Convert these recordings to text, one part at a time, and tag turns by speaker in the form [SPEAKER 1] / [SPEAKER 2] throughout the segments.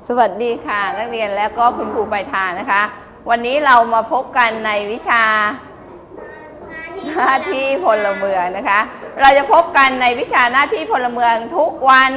[SPEAKER 1] สวัสดีค่ะนักเรียนและก็คุณครูปลายทางนะคะวันนี้เรามาพบกันในวิชาหน้าที่พลเมืองนะคะเราจะพบกันในวิชาหน้าที่พลเมืองทุกวัน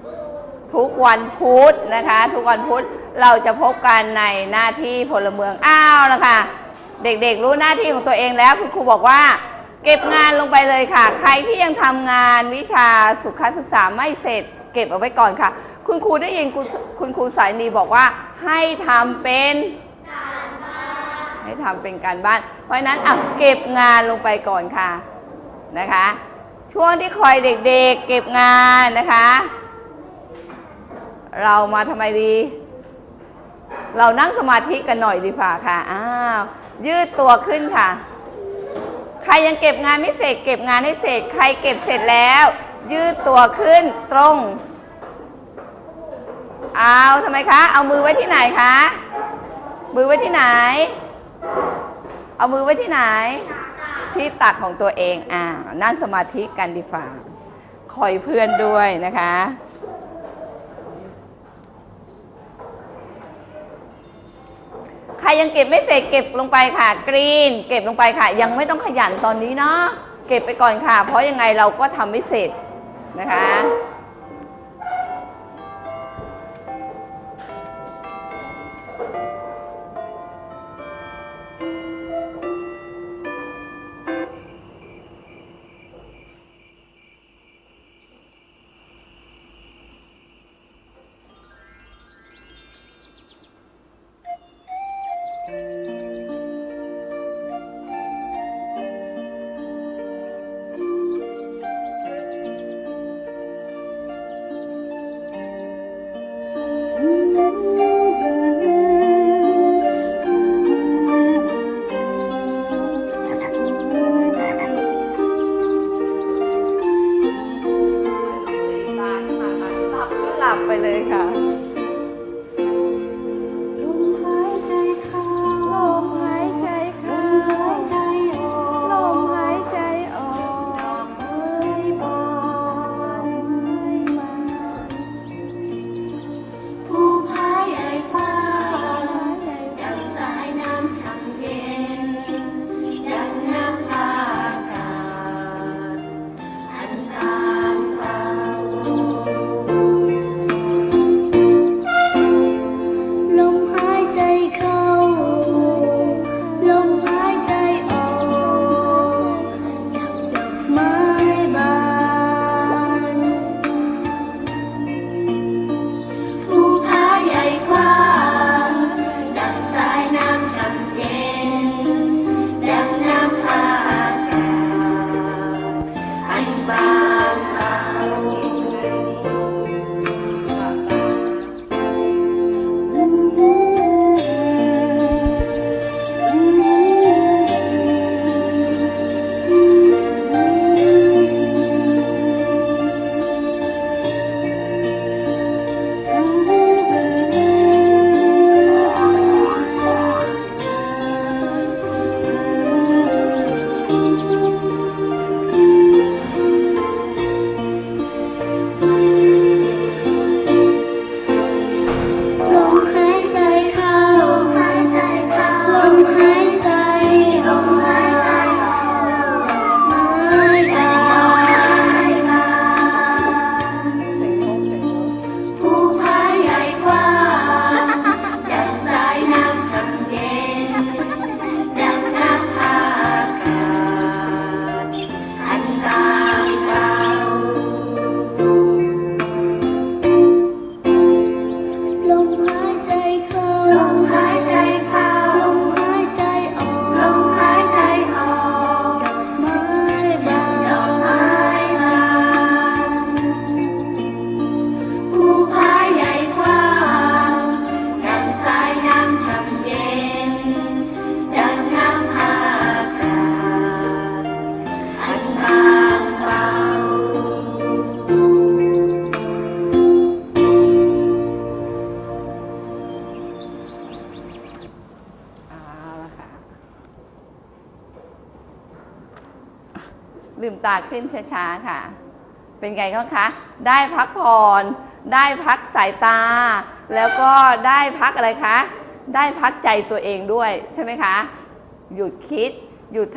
[SPEAKER 1] พุธนะคะทุกวันพุธเราจะพบกันในหน้าที่พลเมืองละค่ะเด็กๆรู้หน้าที่ของตัวเองแล้วคุณครูบอกว่าเก็บงานลงไปเลยค่ะใครที่ยังทำงานวิชาสุขศึกษาไม่เสร็จเก็บเอาไว้ก่อนค่ะคุณครูได้ยินคุณครูสายนีบอกว่าให้ทำเป็นการบ้านเพราะฉะนั้นเก็บงานลงไปก่อนค่ะนะคะช่วงที่คอยเด็กๆเก็บงานนะคะเรามาทำไมดีเรานั่งสมาธิกันหน่อยดีกว่าค่ะยืดตัวขึ้นค่ะใครยังเก็บงานไม่เสร็จเก็บงานให้เสร็จใครเก็บเสร็จแล้วยืดตัวขึ้นตรงทำไมคะเอามือไว้ที่ไหนคะมือไว้ที่ไหนเอามือไว้ที่ไหนที่ตักของตัวเองนั่งสมาธิกันดีฝ่าคอยเพื่อนด้วยนะคะใครยังเก็บไม่เสร็จเก็บลงไปค่ะกรีนเก็บลงไปค่ะยังไม่ต้องขยันตอนนี้เนาะเก็บไปก่อนค่ะเพราะยังไงเราก็ทำไม่เสร็จนะคะไปเลยค่ะลมหายใจเข้าลมหายใจเข้าลมหายใจออกลมหายใจออกดอกไม้บานภูผาใหญ่กว้างดังสายน้ำช่ำเย็นดังน้ำอากาศอันบางเบาลืมตาขึ้นช้าๆค่ะเป็นไงบ้างคะได้พักผ่อนได้พักสายตาแล้วก็ได้พักอะไรคะได้พักใจตัวเองด้วยใช่ไหมคะหยุดคิดหยุด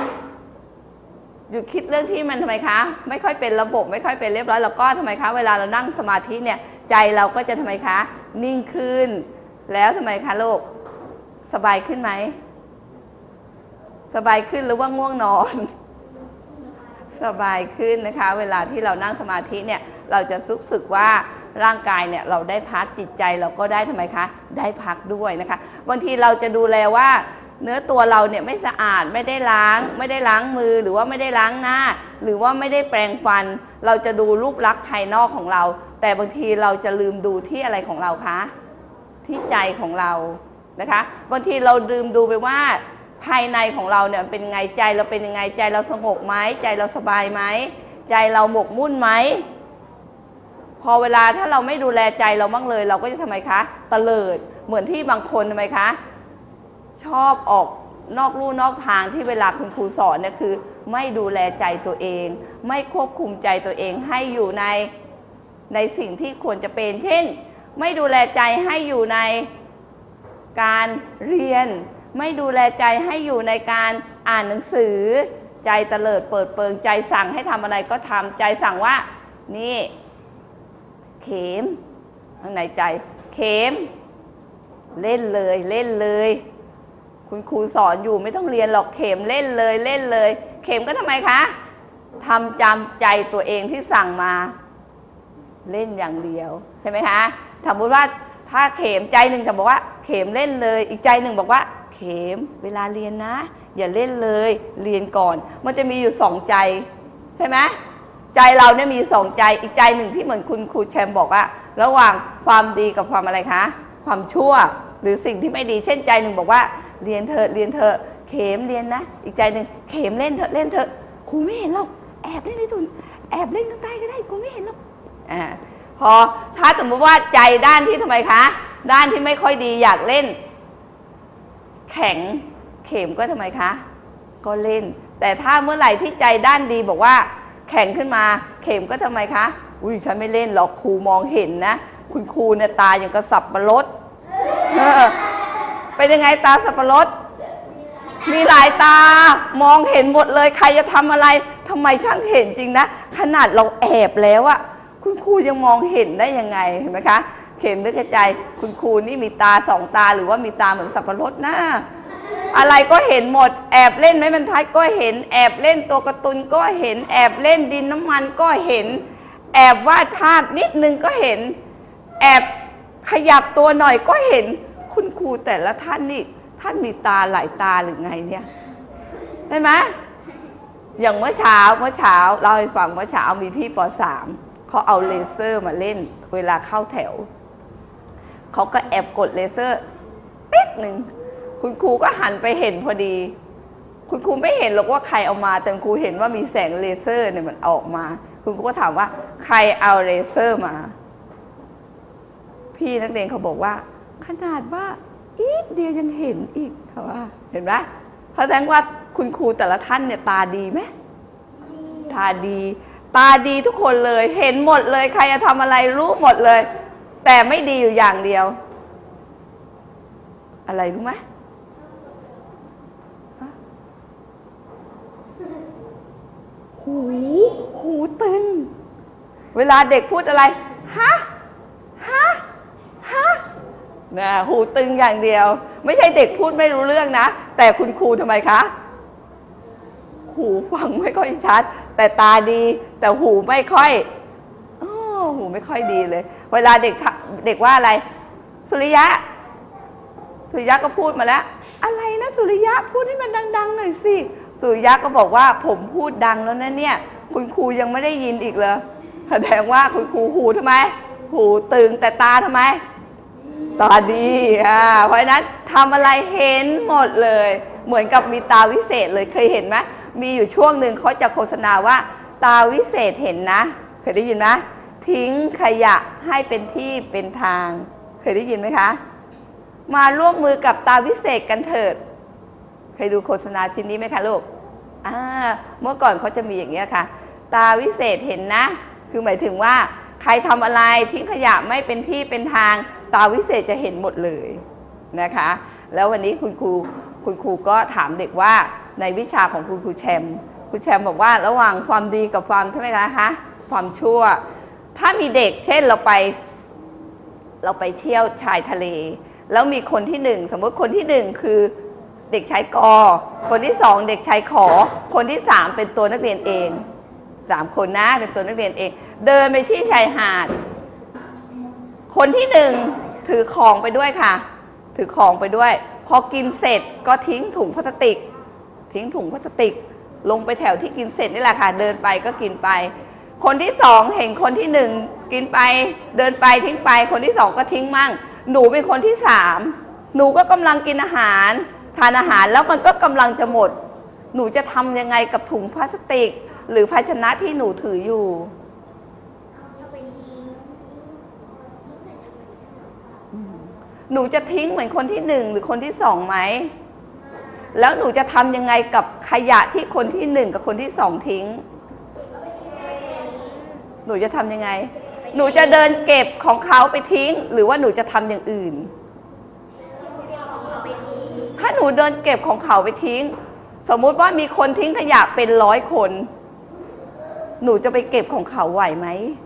[SPEAKER 1] คิดเรื่องที่มันทำไมคะไม่ค่อยเป็นระบบไม่ค่อยเป็นเรียบร้อยแล้วก็ทำไมคะเวลาเรานั่งสมาธิเนี่ยใจเราก็จะทำไมคะนิ่งขึ้นแล้วทำไมคะลูกสบายขึ้นไหมสบายขึ้นหรือว่าง่วงนอนสบายขึ้นนะคะเวลาที่เรานั่งสมาธิเนี่ยเราจะรู้สึกว่าร่างกายเนี่ยเราได้พักจิตใจเราก็ได้ทำไมคะได้พักด้วยนะคะบางทีเราจะดูแลว่าเนื้อตัวเราเนี่ยไม่สะอาดไม่ได้ล้างมือหรือว่าไม่ได้ล้างหน้าหรือว่าไม่ได้แปรงฟันเราจะดูรูปลักษณ์ภายนอกของเราแต่บางทีเราจะลืมดูที่อะไรของเราคะที่ใจของเรานะคะบางทีเราลืมดูไปว่าภายในของเราเนี่ยเป็นไงใจเราเป็นยังไงใจเราสงบไหมใจเราสบายไหมใจเราหมกมุ่นไหมพอเวลาถ้าเราไม่ดูแลใจเราบ้างเลยเราก็จะทำไมคะเตลิดเหมือนที่บางคนทำไมคะชอบออกนอกลู่นอกทางที่เวลาคุณครูสอนเนี่ยคือไม่ดูแลใจตัวเองไม่ควบคุมใจตัวเองให้อยู่ในสิ่งที่ควรจะเป็นเช่นไม่ดูแลใจให้อยู่ในการเรียนไม่ดูแลใจให้อยู่ในการอ่านหนังสือใจเตลิดเปิดเปิงใจสั่งให้ทำอะไรก็ทำใจสั่งว่านี่เข็มข้างในใจเข็มเล่นเลยคุณครูสอนอยู่ไม่ต้องเรียนหรอกเข็มเล่นเลยเข็มก็ทำไมคะทำจำใจตัวเองที่สั่งมาเล่นอย่างเดียวใช่ไหมคะสมมติว่าถ้าเข็มใจหนึ่งจะบอกว่าเข็มเล่นเลยอีกใจหนึ่งบอกว่าเข็มเวลาเรียนนะอย่าเล่นเลยเรียนก่อนมันจะมีอยู่สองใจใช่ไหมใจเราเนี่ยมีสองใจอีกใจหนึ่งที่เหมือนคุณครูแชมป์บอกว่าระหว่างความดีกับความอะไรคะความชั่วหรือสิ่งที่ไม่ดีเช่นใจหนึ่งบอกว่าเรียนเถอะเข็มเรียนนะอีกใจหนึ่งเข็มเล่นเถอะครูไม่เห็นหรอกแอบเล่นในทุนแอบเล่นข้างใต้ก็ได้ครูไม่เห็นหรอกพอถ้าสมมติว่าใจด้านที่ทำไมคะด้านที่ไม่ค่อยดีอยากเล่นแข็งเข็มก็ทำไมคะก็เล่นแต่ถ้าเมื่อไหร่ที่ใจด้านดีบอกว่าแข็งขึ้นมาเข็มก็ทำไมคะอุ้ยฉันไม่เล่นหรอกครูมองเห็นนะคุณครูเนี่ยตาอย่างกระสับปะรดเป็นยังไงตาสับปะรดมีหลายตามองเห็นหมดเลยใครจะทำอะไรทำไมช่างเห็นจริงนะขนาดเราแอบแล้วอะคุณครูยังมองเห็นได้ยังไงเห็นไหมคะเข็มนึกใจคุณครูนี่มีตาสองตาหรือว่ามีตาเหมือนสับปะรดนะอะไรก็เห็นหมดแอบเล่นไม้บรรทัดก็เห็นแอบเล่นตัวการ์ตูนก็เห็นแอบเล่นดินน้ำมันก็เห็นแอบวาดภาพนิดนึงก็เห็นแอบขยับตัวหน่อยก็เห็นคุณครูแต่ละท่านนี่ท่านมีตาหลายตาหรือไงเนี่ยเห็นไหมอย่างเมื่อเช้าเราให้ฟังเมื่อเช้ามีพี่ป.3 เขาเอาเลเซอร์มาเล่นเวลาเข้าแถวเขาก็แอบกดเลเซอร์ติ๊ดหนึ่งคุณครูก็หันไปเห็นพอดีคุณครูไม่เห็นหรอกว่าใครเอามาแต่ครูเห็นว่ามีแสงเลเซอร์เนี่ยมันออกมาคุณครูก็ถามว่าใครเอาเลเซอร์มาพี่นักเรียนเขาบอกว่าขนาดว่าอีกเดียวยังเห็นอีกเขาว่าเห็นไหมแสดงว่าคุณครูแต่ละท่านเนี่ยตาดีไหมตาดีทุกคนเลยเห็นหมดเลยใครจะทำอะไรรู้หมดเลยแต่ไม่ดีอยู่อย่างเดียวอะไรรู้ไหมหูตึงเวลาเด็กพูดอะไรฮะนะหูตึงอย่างเดียวไม่ใช่เด็กพูดไม่รู้เรื่องนะแต่คุณครูทำไมคะหูฟังไม่ค่อยชัดแต่ตาดีแต่หูไม่ค่อยดีเลยเวลาเด็กว่าอะไรสุริยะก็พูดมาแล้วอะไรนะสุริยะพูดให้มันดังๆหน่อยสิสุริยะก็บอกว่าผมพูดดังแล้วนะเนี่ยคุณครูยังไม่ได้ยินอีกเลยแสดงว่าคุณครูหูทำไมหูตึงแต่ตาทำไมตาดีเพราะฉะนั้นทำอะไรเห็นหมดเลยเหมือนกับมีตาวิเศษเลยเคยเห็นไหมมีอยู่ช่วงหนึ่งเขาจะโฆษณาว่าตาวิเศษเห็นนะเคยได้ยินไหมทิ้งขยะให้เป็นที่เป็นทางเคยได้ยินไหมคะมาร่วมมือกับตาวิเศษกันเถิดเคยดูโฆษณาชิ้นนี้ไหมคะลูกเมื่อก่อนเขาจะมีอย่างนี้ค่ะตาวิเศษเห็นนะคือหมายถึงว่าใครทำอะไรทิ้งขยะไม่เป็นที่เป็นทางตาวิเศษจะเห็นหมดเลยนะคะแล้ววันนี้คุณครูก็ถามเด็กว่าในวิชาของคุณครูแชมป์บอกว่าระหว่างความดีกับความใช่ไหมคะความชั่วถ้ามีเด็กเช่นเราไปเที่ยวชายทะเลแล้วมีคนที่หนึ่งสมมติคนที่หนึ่งคือเด็กชายกคนที่สองเด็กชายขอคนที่สามเป็นตัวนักเรียนเอง3 คนนะเป็นตัวนักเรียนเองเดินไปที่ชายหาดคนที่หนึ่งถือของไปด้วยค่ะถือของไปด้วยพอกินเสร็จก็ทิ้งถุงพลาสติกลงไปแถวที่กินเสร็จนี่แหละค่ะเดินไปก็กินไปคนที่สองเห็นคนที่หนึ่งกินไปเดินไปทิ้งไปคนที่สองก็ทิ้งมั่งหนูเป็นคนที่สามหนูก็กำลังกินอาหารทานอาหารแล้วมันก็กำลังจะหมดหนูจะทำยังไงกับถุงพลาสติกหรือภาชนะที่หนูถืออยู่หนูจะทิ้งเหมือนคนที่หนึ่งหรือคนที่สองไหมแล้วหนูจะทำยังไงกับขยะที่คนที่หนึ่งกับคนที่สองทิ้งหนูจะทำยังไงหนูจะเดินเก็บของเขาไปทิ้งหรือว่าหนูจะทำอย่างอื่นถ้าหนูเดินเก็บของเขาไปทิ้งสมมุติว่ามีคนทิ้งขยะเป็น100 คนหนูจะไปเก็บของเขาไหวไหม